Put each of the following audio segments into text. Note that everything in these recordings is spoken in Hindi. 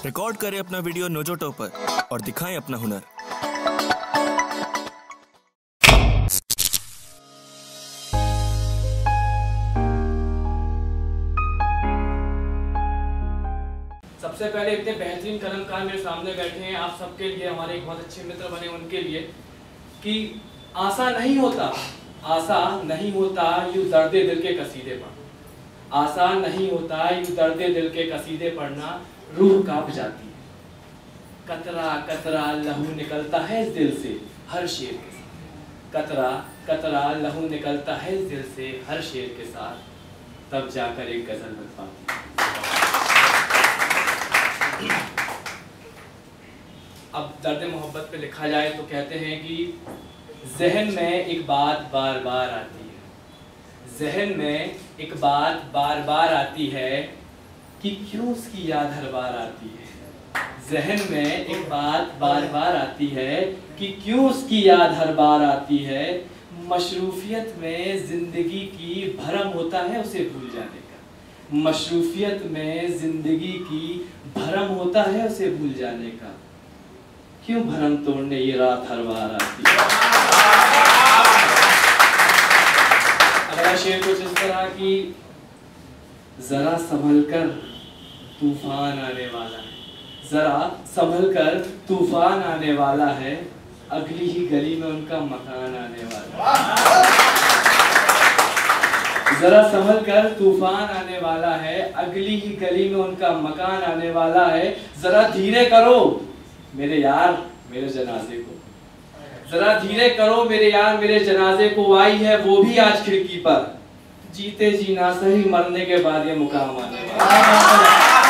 रिकॉर्ड करें अपना वीडियो नोजोटो पर और दिखाएं अपना हुनर। सबसे पहले इतने बेहतरीन कलाकार मेरे सामने बैठे हैं, आप सबके लिए, हमारे एक बहुत अच्छे मित्र बने उनके लिए, कि आशा नहीं होता यूं दर्दे दिल के कसीदे पढ़ना, आशा नहीं होता यूं दर्दे दिल के कसीदे पढ़ना, रूह कांप जाती है, कतरा कतरा लहू निकलता है इस दिल से हर शेर के साथ, कतरा कतरा लहू निकलता है इस दिल से हर शेर के साथ, तब जाकर एक गजल बन पाती है। अब दर्द मोहब्बत पे लिखा जाए तो कहते हैं कि ज़हन में एक बात बार बार आती है, ज़हन में एक बात बार बार आती है कि क्यों उसकी याद हर बार आती है, ज़हन में एक बात बार बार आती है कि क्यों उसकी याद हर बार आती है, मशरूफियत में ज़िंदगी की भरम होता है उसे भूल जाने का, मशरूफियत में ज़िंदगी की भरम होता है उसे भूल जाने का, क्यों भरम तोड़ने ये रात हर बार आती है। अगला शेर कुछ इस तरह की, जरा संभल कर तूफान आने वाला है, जरा संभल कर तूफान आने वाला है, अगली ही गली में उनका मकान आने वाला है, जरा संभल कर तूफान आने वाला है, अगली ही गली में उनका मकान आने वाला है, जरा धीरे करो मेरे यार मेरे जनाजे को, जरा धीरे करो मेरे यार मेरे जनाजे को, आई है वो भी आज खिड़की पर, जीते जी ना सही मरने के बाद ये मुकाम आने वाला।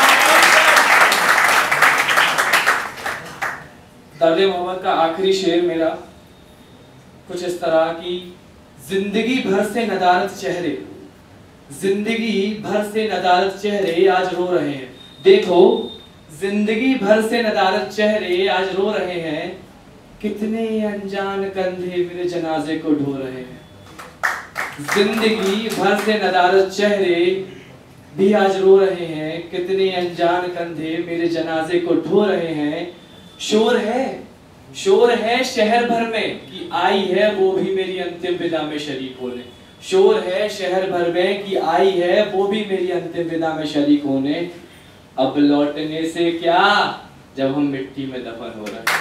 दर्द मोहब्बत का आखिरी शेर मेरा कुछ इस तरह की, जिंदगी भर से नदारत चेहरे, जिंदगी भर से नदारत चेहरे आज रो रहे हैं, देखो जिंदगी भर से नदारत चेहरे आज रो रहे हैं, कितने अनजान कंधे मेरे जनाजे को ढो रहे हैं, जिंदगी भर से नदारत चेहरे भी आज रो रहे हैं, कितने अनजान कंधे मेरे जनाजे को ढो रहे हैं, शोर है शहर भर में कि आई है वो भी मेरी अंतिम विदा में शरीक होने, शोर है शहर भर में कि आई है वो भी मेरी अंतिम विदा में शरीक होने, अब लौटने से क्या जब हम मिट्टी में दफन हो रहे हैं।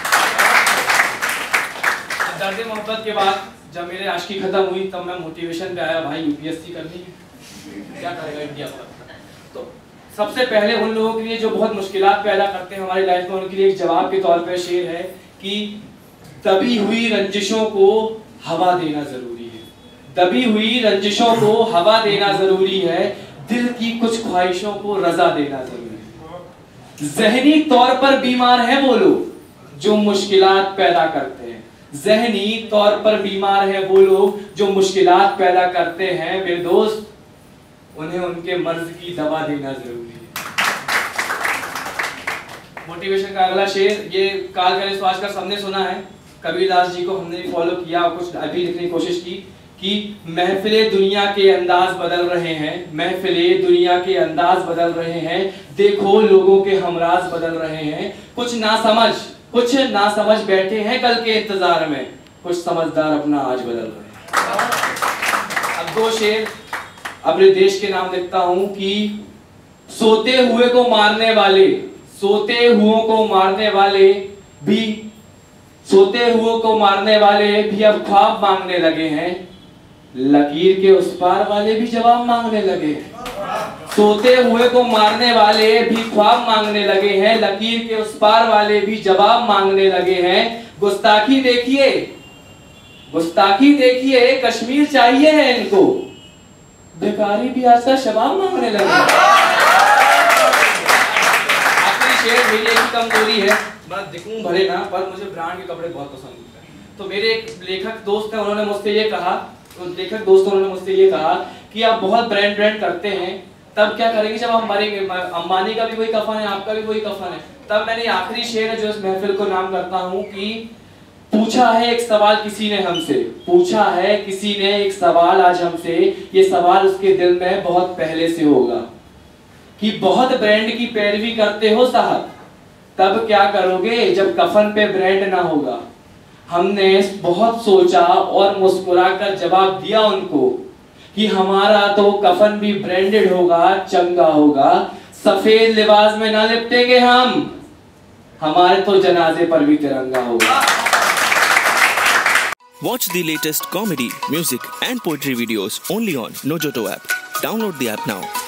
दर्द मोहब्बत के बाद जब मेरे आशिकी खत्म हुई तब मैं मोटिवेशन पे आया, भाई यूपीएससी करनी है, क्या करेगा इंडिया का। तो सबसे पहले उन लोगों के लिए जो बहुत मुश्किलात पैदा करते हैं हमारी लाइफ में, उनके लिए एक जवाब के तौर पे शेर है कि दबी हुई रंजिशों को हवा देना जरूरी है, दबी हुई रंजिशों को हवा देना जरूरी है, दिल की कुछ ख्वाहिशों को रजा देना जरूरी है, ज़हनी तौर पर बीमार है वो लोग जो मुश्किलात पैदा करते हैं, ज़हनी तौर पर बीमार है वो लोग जो मुश्किलात पैदा करते हैं, मेरे दोस्त उन्हें उनके मर्ज की दवा देना जरूरी है। मोटिवेशन का अगला शेर, ये काल करे सो आजकल सबने सुना है, कबीरदास जी को हमने फॉलो किया और कुछ अभी लिखने की कोशिश की कि महफिले दुनिया के अंदाज बदल रहे हैं, महफिले दुनिया के अंदाज बदल रहे हैं, देखो लोगों के हमराज बदल रहे हैं, कुछ ना समझ बैठे हैं कल के इंतजार में, कुछ समझदार अपना आज बदल रहे हैं। अब दो शेर अपने देश के नाम लिखता हूं कि सोते हुए को मारने वाले, सोते हुओं को मारने वाले भी, सोते हुओं को मारने वाले भी अब ख्वाब मांगने लगे हैं, लकीर के उस पार वाले भी जवाब मांगने लगे हैं, सोते हुए को मारने वाले भी ख्वाब मांगने लगे हैं, लकीर के उस पार वाले भी जवाब मांगने लगे हैं, गुस्ताखी देखिए कश्मीर चाहिए है इनको, भिखारी भी आजकल शबाब मांगने लगे हैं। आखिरी शेर, मेरी एक कमजोरी है, मैं दिखूं भले ना पर मुझे ब्रांड के कपड़े बहुत पसंद होते हैं, तो मेरे एक लेखक दोस्त हैं, उन्होंने मुझसे ये कहा, कि आप बहुत ब्रांड करते हैं, तब क्या करेंगे जब हम मरेंगे, अंबानी का भी वही कफन है, आपका भी वही कफन है। तब मैंने आखिरी शेर है जो इस महफिल को नाम करता हूँ कि पूछा है एक सवाल किसी ने हमसे, पूछा है किसी ने एक सवाल आज हमसे, ये सवाल उसके दिल में बहुत पहले से होगा कि बहुत ब्रांड की पैरवी करते हो साहब, तब क्या करोगे जब कफन पे ब्रांड ना होगा? हमने बहुत सोचा और मुस्कुराकर जवाब दिया उनको कि हमारा तो कफन भी ब्रांडेड होगा, चंगा होगा, सफेद लिबास में ना लिपटेंगे हम, हमारे तो जनाजे पर भी तिरंगा होगा। Watch the latest comedy, music and poetry videos only on Nojoto app. Download the app now.